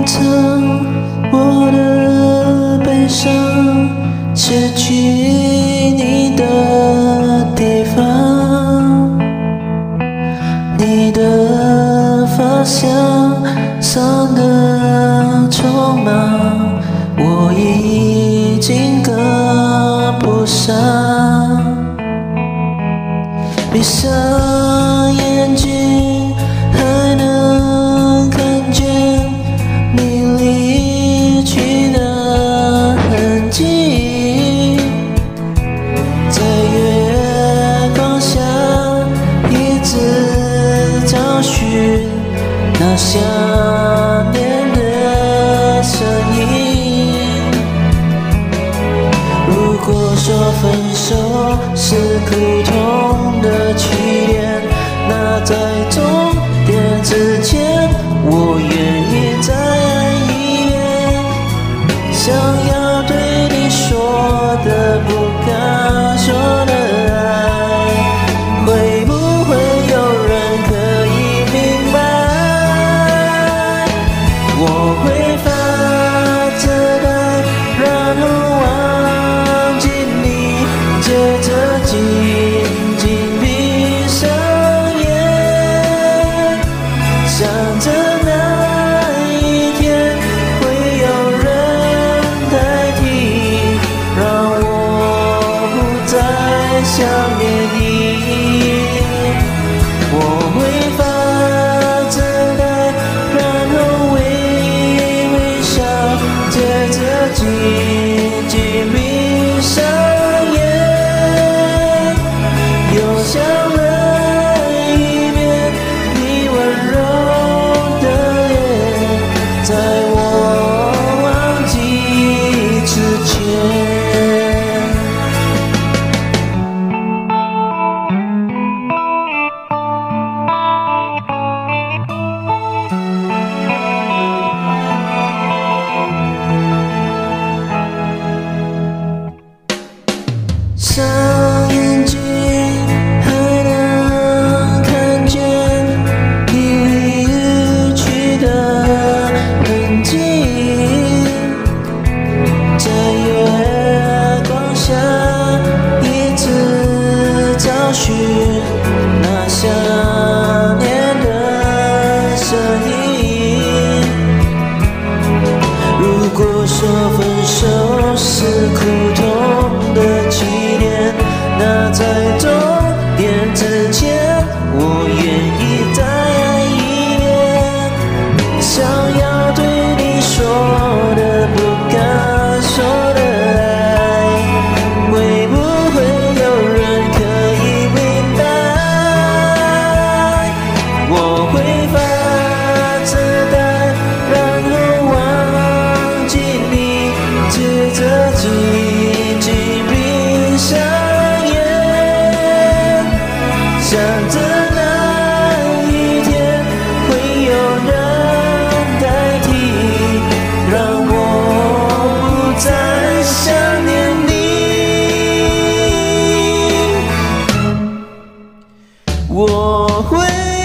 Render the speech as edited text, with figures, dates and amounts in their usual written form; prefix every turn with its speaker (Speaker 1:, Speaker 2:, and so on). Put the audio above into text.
Speaker 1: 藏我的悲伤，失去你的地方，你的发香上的匆忙，我已经跟不上。闭上眼睛，还能看见你离去的痕迹，在月光下一直找寻那想念的声音。如果说分手是苦痛的起点，那在终点之前，我愿意再爱一遍。想要对你说的不敢说的爱，会不会有人可以明白？我会发着呆，然后忘记你，接着紧紧闭上眼，想着那一天会有人代替，让我不再想念你。我会发着呆，然后微微笑，接着紧紧闭上眼，又想了一遍你温柔的脸，在我忘记之前。上眼睛，还能看见你离去的痕迹，在月光下一直找寻那想念的声音。如果说分手是苦痛的起点，那在终点之前，我愿意再爱一遍。想要对你说的不敢说的爱，会不会有人可以明白？我会发着呆，然后忘记你，接着紧紧闭上眼，想着那一天会有人代替，让我不再想念你。我会